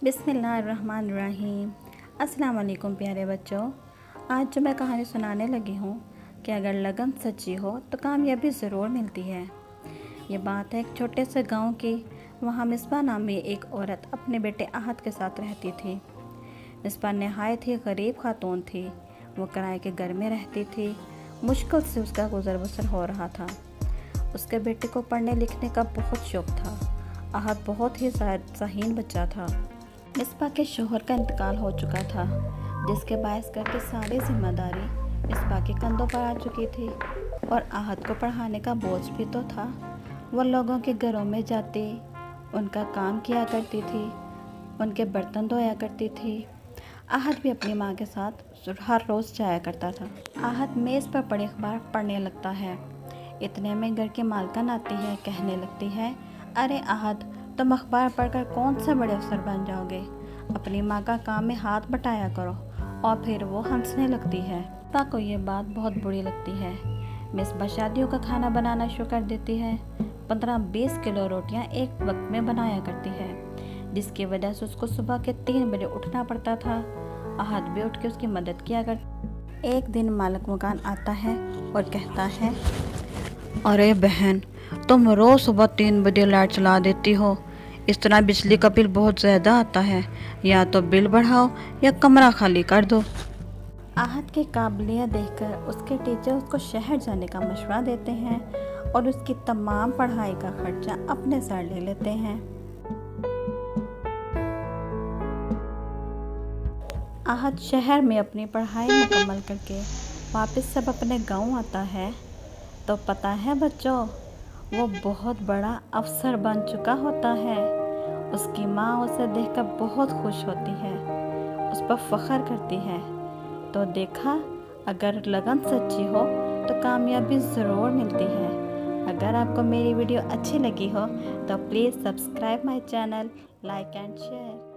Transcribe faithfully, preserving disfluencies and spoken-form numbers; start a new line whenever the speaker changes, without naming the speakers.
बिस्मिल्लाहिर्रहमानिर्रहीम। अस्सलाम वालेकुम प्यारे बच्चों। आज जो मैं कहानी सुनाने लगी हूँ कि अगर लगन सच्ची हो तो कामयाबी ज़रूर मिलती है। ये बात है एक छोटे से गांव की। वहाँ मिसबा नाम में एक औरत अपने बेटे आहद के साथ रहती थी। मिसबा नहायत ही गरीब खातून थी। वो किराए के घर में रहती थी। मुश्किल से उसका गुजर बसर हो रहा था। उसके बेटे को पढ़ने लिखने का बहुत शौक़ था। आहद बहुत ही ज़हीन बच्चा था। मिसबा के शोहर का इंतकाल हो चुका था, जिसके बायस घर की सारी जिम्मेदारी मिसबा के कंधों पर आ चुकी थी और आहद को पढ़ाने का बोझ भी तो था। वो लोगों के घरों में जाती, उनका काम किया करती थी, उनके बर्तन धोया करती थी। आहद भी अपनी माँ के साथ हर रोज़ जाया करता था। आहद मेज़ पर पड़े अखबार पढ़ने लगता है। इतने में घर की मालकिन आती है, कहने लगती है, अरे आहद, तुम अखबार पढ़कर कौन से बड़े अफसर बन जाओगे। अपनी माँ का काम में हाथ बटाया करो। और फिर वो हंसने लगती है। मिसबा को ये बात बहुत बुरी लगती है। मिसबा शादियों का खाना बनाना शुरू कर देती है। पंद्रह बीस किलो रोटियां एक वक्त में बनाया करती है, जिसकी वजह से उसको सुबह के तीन बजे उठना पड़ता था। आहद भी उठ के उसकी मदद किया कर। एक दिन मालिक मकान आता है और कहता है, अरे बहन, तुम रोज़ सुबह तीन बजे लाइट चला देती हो। इस तरह बिजली का बिल बहुत ज़्यादा आता है। या तो बिल बढ़ाओ या कमरा खाली कर दो। आहद की काबिलियत देखकर उसके टीचर उसको शहर जाने का मशवरा देते हैं और उसकी तमाम पढ़ाई का खर्चा अपने सर ले लेते हैं। आहद शहर में अपनी पढ़ाई मुकम्मल करके वापस सब अपने गांव आता है तो पता है बच्चों, वो बहुत बड़ा अफसर बन चुका होता है। उसकी माँ उसे देखकर बहुत खुश होती है, उस पर फ़ख्र करती है। तो देखा, अगर लगन सच्ची हो तो कामयाबी ज़रूर मिलती है। अगर आपको मेरी वीडियो अच्छी लगी हो तो please subscribe my channel, like and share.